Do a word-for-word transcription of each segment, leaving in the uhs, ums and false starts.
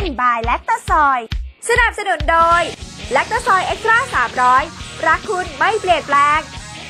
บายแลคตาซอยสนับสนุนโดยแลคตาซอยเอ็กซ์ตร้าสามร้อยรักคุณไม่เปลี่ยนแปลง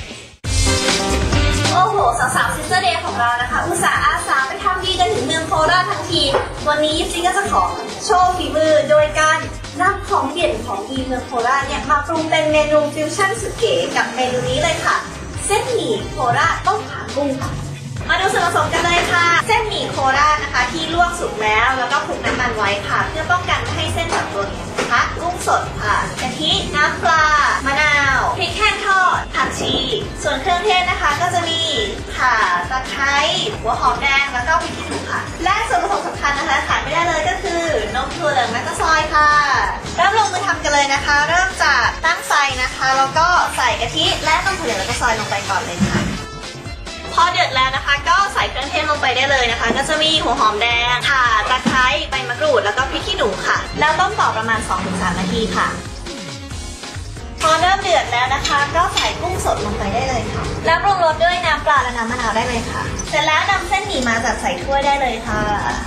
โอ้โหสาวๆซิสเตอร์เดย์ของเรานะคะอุตส่าห์อาสาไปทำดีกันถึงเมืองโคราชทั้งทีวันนี้จิ๊กก็จะขอโชว์ฝีมือโดยการนำของเด่นของดีเมืองโคราชเนี่ยมาปรุงเป็นเมนูฟิวชั่นสุดเก๋กับเมนูนี้เลยค่ะเส้นหมี่โคราชต้มขากุ้งค่ะมาดูส่วนผสมกันเลยค่ะเส้นหมี่โคราชนะคะที่ลวกสุกแล้วแล้วก็คลุกน้ำมันไว้ค่ะเพื่อป้องกันไม่ให้เส้นจับตัวเหนียวนะคะกุ้งสดค่ะกะทิน้ำปลามะนาวพริกแห้งทอดผักชีส่วนเครื่องเทศนะคะก็จะมีข่าตะไคร้หัวหอมแดงแล้วก็พริกขี้หนูค่ะและส่วนผสมสำคัญนะคะขาดไม่ได้เลยก็คือนมถั่วเหลืองแลคตาซอยค่ะเริ่มลงมือทำกันเลยนะคะเริ่มจากตั้งไฟนะคะแล้วก็ใส่กะทิและนมถั่วเหลืองแลคตาซอยลงไปก่อนเลยค่ะพอเดือดแล้วนะคะก็ใส่เครื่องเทศลงไปได้เลยนะคะก็จะมีหัวหอมแดงข่าตะไคร้ใบมะกรูดแล้วก็พริกขี้หนูค่ะแล้วต้มต่อประมาณ สองถึงสาม นาทีค่ะพอเริ่มเดือดแล้วนะคะก็ใส่กุ้งสดลงไปได้เลยค่ะแล้วปรุงรสด้วยน้ำปลาและน้ำมะนาวได้เลยค่ะเสร็จแล้วนำเส้นหมี่มาจัดใส่ถ้วยได้เลยค่ะ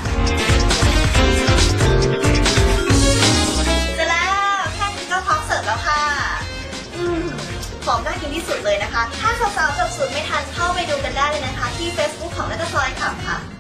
เสร็จแล้วแค่นี้ก็พร้อมเสิร์ฟแล้วค่ะอืมหอมน่ากินที่สุดเลยนะคะถ้าสาวๆจบสูตรไม่ทันเข้าไปดูกันได้เลยนะคะที่ เฟซบุ๊ก ของแลคตาซอยค่ะ